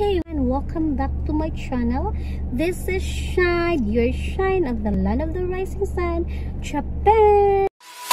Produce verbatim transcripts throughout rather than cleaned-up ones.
Hey and welcome back to my channel. This is Shine, your Shine of the land of the rising sun, Japan.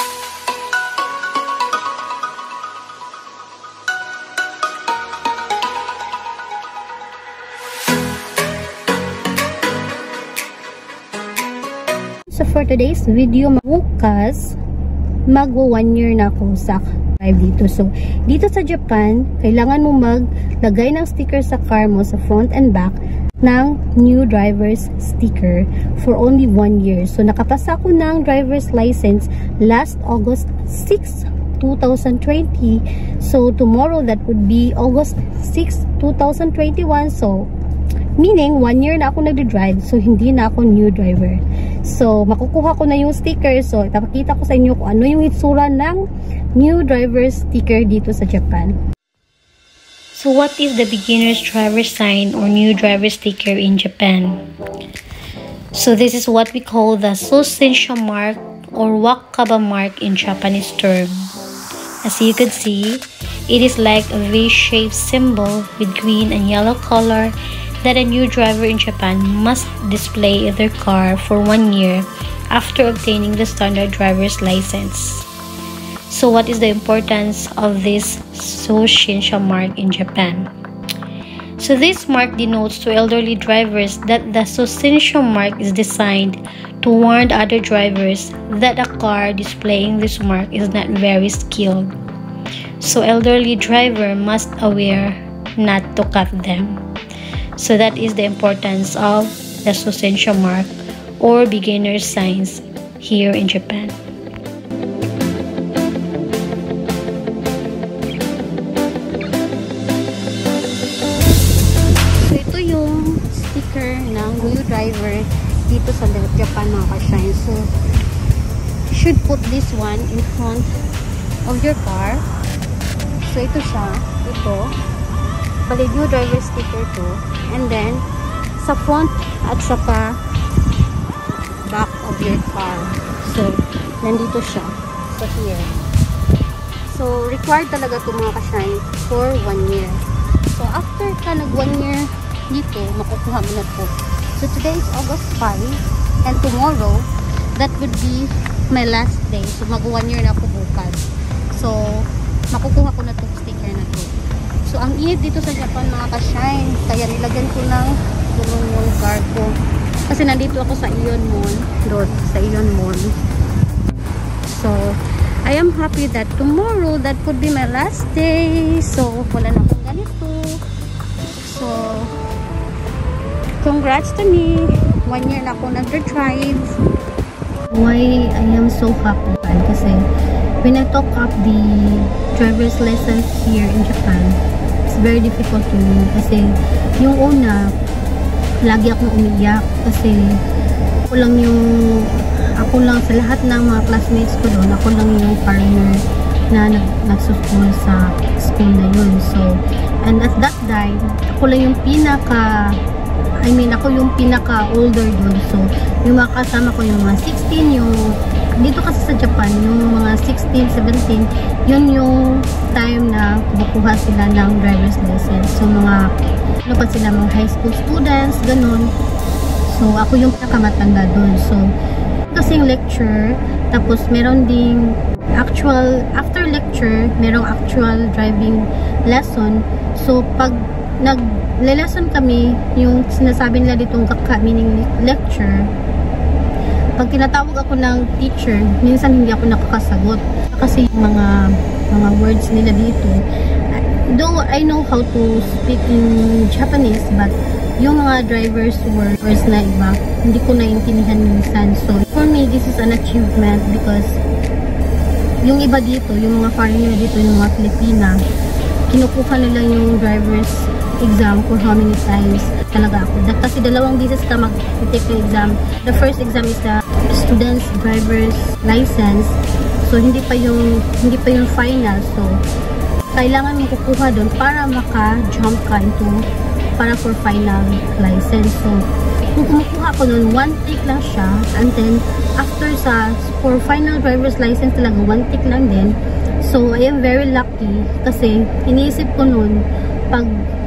So for today's video, bukas magwo one year na ako sa drive dito. So dito sa Japan, kailangan mo maglagay ng sticker sa car mo sa front and back ng new driver's sticker for only one year. So nakapasa ko ng driver's license last August sixth, two thousand twenty. So tomorrow, that would be August sixth, two thousand twenty-one. So meaning one year na ako nagde-drive, so hindi na ako new driver. So makukuha ko na yung sticker. So ipapakita ko sa inyo kung ano yung itsura ng new driver sticker dito sa Japan. So what is the beginner's driver sign or new driver sticker in Japan? So this is what we call the Sosensha mark or Wakaba mark in Japanese term. As you can see, it is like a V-shaped symbol with green and yellow color that a new driver in Japan must display in their car for one year after obtaining the standard driver's license. So what is the importance of this Sosensha mark in Japan? So this mark denotes to elderly drivers that the Sosensha mark is designed to warn other drivers that a car displaying this mark is not very skilled. So elderly driver must aware not to cut them. So that is the importance of the Sosensha mark or beginner signs here in Japan. So ito yung sticker ng new driver dito sa Japan, mga ka-shine. So you should put this one in front of your car. So ito siya, ito. Bali, new driver sticker to. And then, sa front at sa pa back of your car. So, nandito siya. So, here. So, required talaga ito, mga ka-shine, for one year. So, after ka nag one year dito, makukuha mo na po. So, today is August fifth. And tomorrow, that would be my last day. So, mag one year na ako bukas. So, makukuha ko na itong sticker na to. So, ang init dito sa Japan, mga ka-shine. Kaya nilagyan ko ng gulong yung car ko. Kasi nandito ako sa Ion Mall. Doon, sa Ion Mall. So, I am happy that tomorrow, that could be my last day. So, wala na akong ganito. So, congrats to me. One year na ako nag-drive. Why I am so happy? Kasi, when I took up the driver's license here in Japan, it's very difficult to me kasi yung una lagi akong umiyak kasi ako lang yung ako lang sa lahat ng mga classmates ko doon, ako lang yung foreigner na nag, nagsuschool sa school na yun. So, and at that time, ako lang yung pinaka I mean, ako yung pinaka older doon. So, yung mga kasama ko yung mga sixteen, yung dito kasi sa Japan, yung mga sixteen, seventeen, yun yung time na kukuha sila ng driver's license. So, mga, ano pa sila, mga high school students, ganun. So, ako yung pinakamatanda doon. So, kasing lecture, tapos meron ding actual, after lecture, merong actual driving lesson. So, pag nag-lesson kami, yung sinasabi nila ditong kaka, meaning lecture, pag tinatawag ako ng teacher, minsan hindi ako nakakasagot. Kasi yung mga, mga words nila dito, though I know how to speak in Japanese, but yung mga driver's words na iba, hindi ko naintindihan minsan. So, for me, this is an achievement because yung iba dito, yung mga foreigner dito, yung mga Pilipina, kinukuha nila yung driver's exam for how many times talaga ako. Kasi dalawang beses ka mag-take the exam. The first exam is the student's driver's license. So, hindi pa yung, hindi pa yung final. So, kailangan mo kukuha doon para maka-jump ka into, para for final license. So, kung kumukuha ko doon, one take lang siya. And then, after sa, for final driver's license talaga, one take lang din. So, I am very lucky kasi iniisip ko noon, pag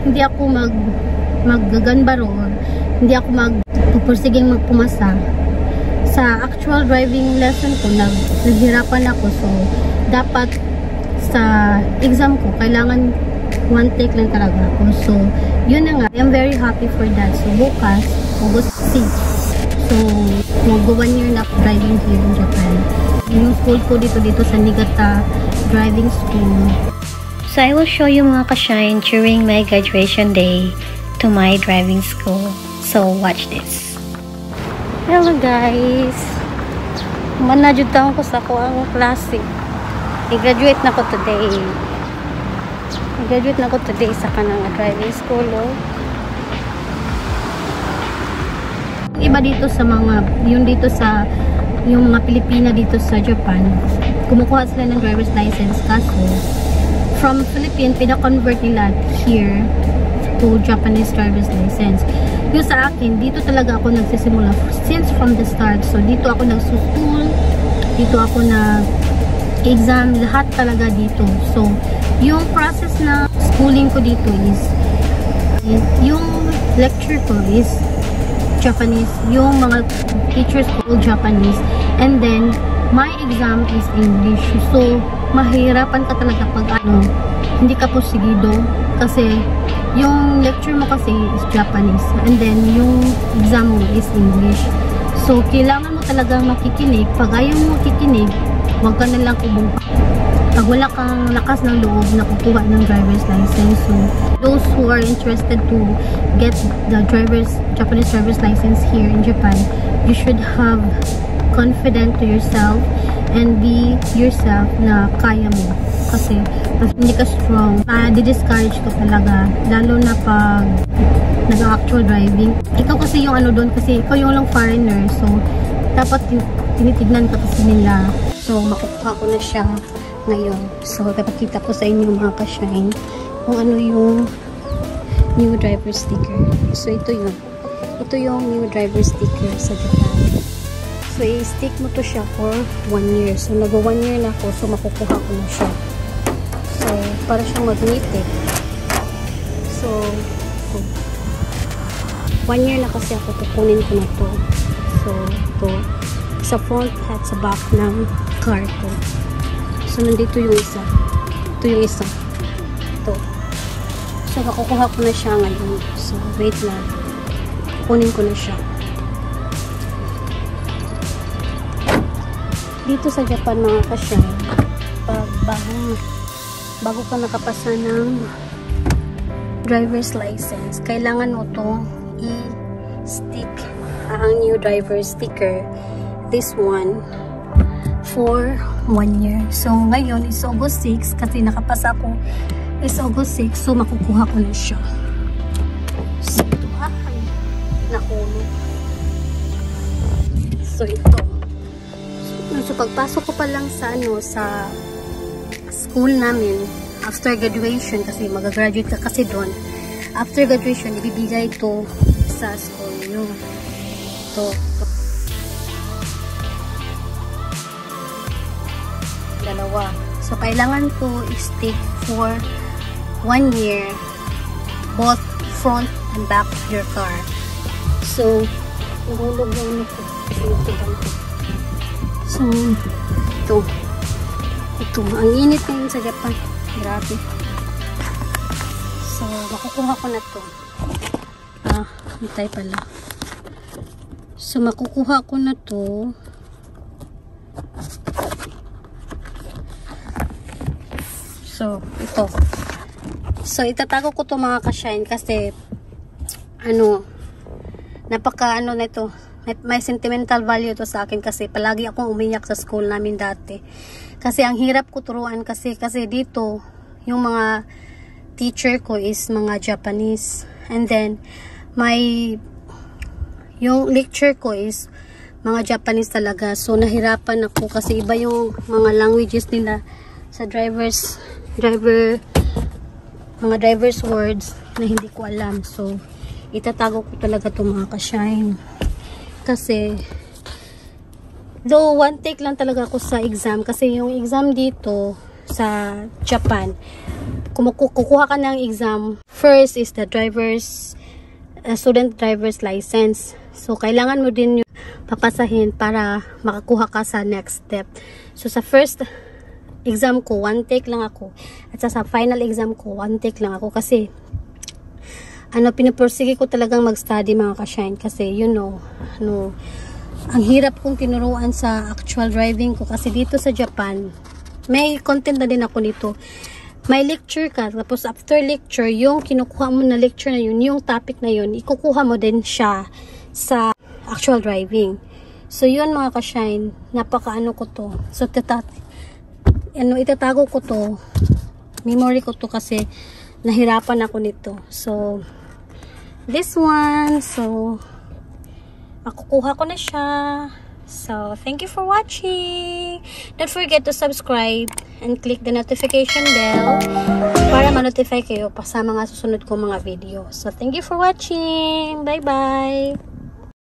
hindi ako mag maggaganbaro, hindi ako mag pupursiging magpumasa sa actual driving lesson ko. nag naghirapan ako, so dapat sa exam ko kailangan one take lang talaga ako. So yun na nga, I'm very happy for that. So bukas August sixth, so mag one year na driving here in Japan. Yung school ko dito dito sa Niigata Driving School. So I will show you mga ka-shine during my graduation day to my driving school. So watch this. Hello guys, manajud taon ko sa ako ang klase. I-graduate na ko today. I-graduate na ko today sa kanang driving school. Oh. Iba dito sa mga, yung dito sa yung mga Pilipina dito sa Japan, kumukuha sila ng driver's license kasi from Philippines, pina-convert nila here to Japanese driver's license. Yung sa akin, dito talaga ako nagsisimula since from the start. So dito ako nagsuschool, dito ako nag-exam, lahat talaga dito. So yung process na schooling ko dito is, yung lecture ko is Japanese, yung mga teachers ko Japanese, and then my exam is English. So mahirapan ka talaga pag ano, hindi ka posigido kasi yung lecture mo kasi is Japanese, and then yung exam mo is English. So kailangan mo talaga makikinig. Pag ayaw mo makikinig, huwag ka na lang ubong. Pag wala kang lakas ng loob na kukuha ng driver's license. So those who are interested to get the driver's Japanese driver's license here in Japan, you should have confident to yourself and be yourself na kaya mo. Kasi mas hindi ka strong, uh, di-discourage ka talaga, lalo na pag nag-actual driving. Ikaw kasi yung ano doon, kasi ikaw yung lang foreigner, so dapat tinitignan ka kasi nila. So makukuha ko na siya ngayon. So kapakita ko sa inyo mga ka-shine kung ano yung new driver sticker. So ito yun, ito yung new driver sticker sa Japan. So i-stick mo to siya for one year. So nag one year na ako, so makukuha ko na siya. So para siyang magnetic. So, so one year na kasi ako, kukunin ko na to. So ito sa front at sa back ng car ko. So nandito yung isa, ito yung isa, ito. So makukuha ko na siya ngayon. So wait lang, kukunin ko na siya. Dito sa Japan mga ka-shine, pag bago, bago ka nakapasa ng driver's license, kailangan mo to i-stick ang new driver sticker, this one, for one year. So ngayon is August sixth, kasi nakapasa ko is August sixth, so makukuha ko na siya. So ito, ay, nakulog. So ito. So pagpasok ko pa lang sa ano, sa school namin, after graduation, kasi mag-graduate ka kasi doon, after graduation, ibibigay ito sa school nyo. Ito. Dalawa. So kailangan to stick for one year, both front and back of your car. So nahulog na ano ko. So ito, ito ang init ngayon sa Japan, grabe. So makukuha ko na to. Ah, hintay pala. So makukuha ko na to. So ito. So itatago ko to mga ka-shine kasi ano, napaka ano na ito, may sentimental value to sa akin kasi palagi akong umiyak sa school namin dati. Kasi ang hirap ko turuan kasi kasi dito yung mga teacher ko is mga Japanese, and then my yung lecture ko is mga Japanese talaga. So nahirapan ako kasi iba yung mga languages nila sa drivers driver mga drivers words na hindi ko alam. So itatago ko talaga itong mga ka-shine kasi though one take lang talaga ako sa exam, kasi yung exam dito sa Japan kumukuha ka ng exam, first is the driver's uh, student driver's license. So kailangan mo din yung papasahin para makakuha ka sa next step. So sa first exam ko, one take lang ako. At sa, sa final exam ko, one take lang ako kasi ano, pinupursige ko talagang mag-study mga ka-shine kasi you know, ano, ang hirap kong tinuruan sa actual driving ko kasi dito sa Japan, may content na din ako nito. May lecture ka, tapos after lecture, yung kinukuha mo na lecture na yun, yung topic na yun, ikukuha mo din siya sa actual driving. So yun mga ka-shine, napaka-ano ko to. So tata ano, itatago ko to, memory ko to kasi nahirapan ako nito. So this one, so makukuha ko na siya. So thank you for watching. Don't forget to subscribe and click the notification bell para ma-notify kayo pa sa mga susunod kong mga video. So thank you for watching. Bye bye.